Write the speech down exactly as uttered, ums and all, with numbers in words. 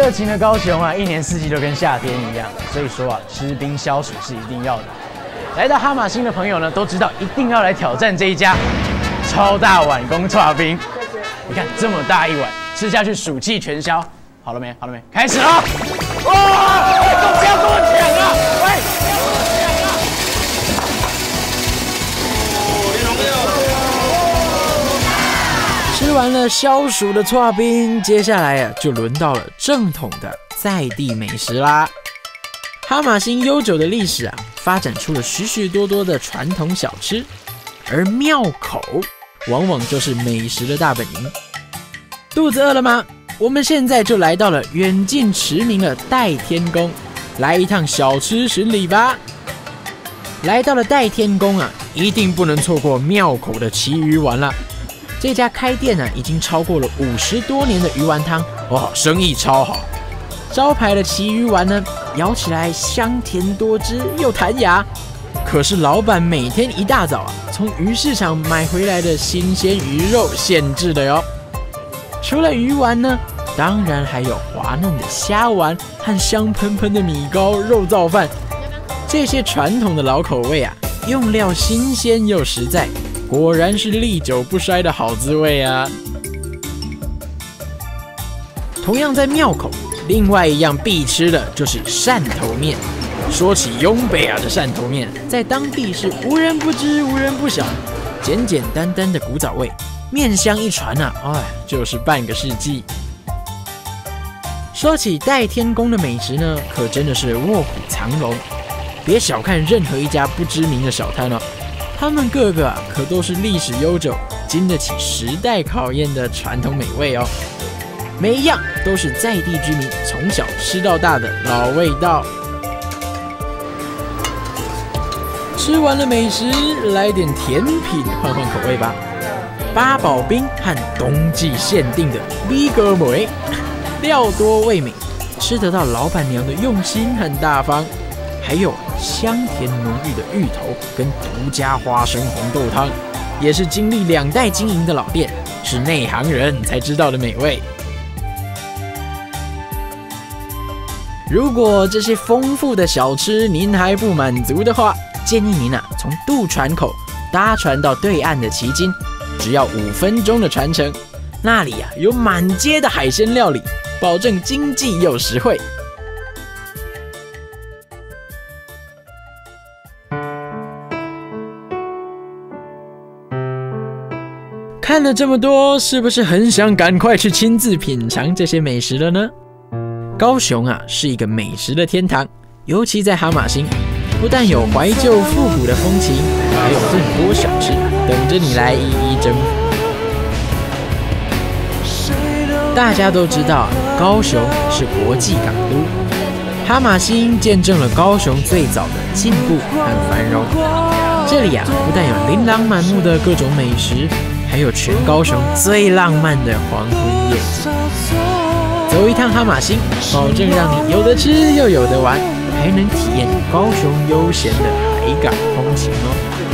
热情的高雄啊，一年四季都跟夏天一样，所以说啊，吃冰消暑是一定要的。来到哈马星的朋友呢，都知道一定要来挑战这一家超大碗公剉冰。你看这么大一碗，吃下去暑气全消。好了没？好了没？开始了！哇！不要跟我抢啊！喂！ 吃完了消暑的剉冰，接下来啊，就轮到了正统的在地美食啦。哈马星悠久的历史啊，发展出了许许多多的传统小吃，而庙口往往就是美食的大本营。肚子饿了吗？我们现在就来到了远近驰名的代天宫，来一趟小吃巡礼吧。来到了代天宫啊，一定不能错过庙口的旗鱼丸啦。这家开店啊，已经超过了五十多年的鱼丸汤，哇，生意超好。招牌的旗鱼丸呢，咬起来香甜多汁又弹牙。可是老板每天一大早啊，从鱼市场买回来的新鲜鱼肉现制的哟。除了鱼丸呢，当然还有滑嫩的虾丸和香喷喷的米糕肉燥饭。这些传统的老口味啊，用料新鲜又实在，果然是历久不衰的好滋味啊！同样在庙口，另外一样必吃的就是汕头面。说起雍北啊的汕头面，在当地是无人不知、无人不晓，简简单单的古早味。面香一传啊，哎，就是半个世纪。说起代天宫的美食呢，可真的是卧虎藏龙。别小看任何一家不知名的小摊哦，他们个个啊可都是历史悠久、经得起时代考验的传统美味哦。每一样都是在地居民从小吃到大的老味道。吃完了美食，来点甜品换换口味吧。八宝冰和冬季限定的米格梅，料多味美，吃得到老板娘的用心和大方。还有香甜浓郁的芋头跟独家花生红豆汤，也是经历两代经营的老店，是内行人才知道的美味。如果这些丰富的小吃您还不满足的话，建议您啊从渡船口搭船到对岸的旗津，只要五分钟的船程，那里啊有满街的海鲜料理，保证经济又实惠。看了这么多，是不是很想赶快去亲自品尝这些美食了呢？高雄啊，是一个美食的天堂，尤其在哈马星，不但有怀旧复古的风情，还有更多小吃等着你来一一征服。大家都知道，高雄是国际港都，哈马星见证了高雄最早的进步和繁荣。这里啊，不但有琳琅满目的各种美食，还有全高雄最浪漫的黄昏夜景。走一趟哈马星，保证让你有得吃又有得玩，还能体验高雄悠闲的海港风情哦。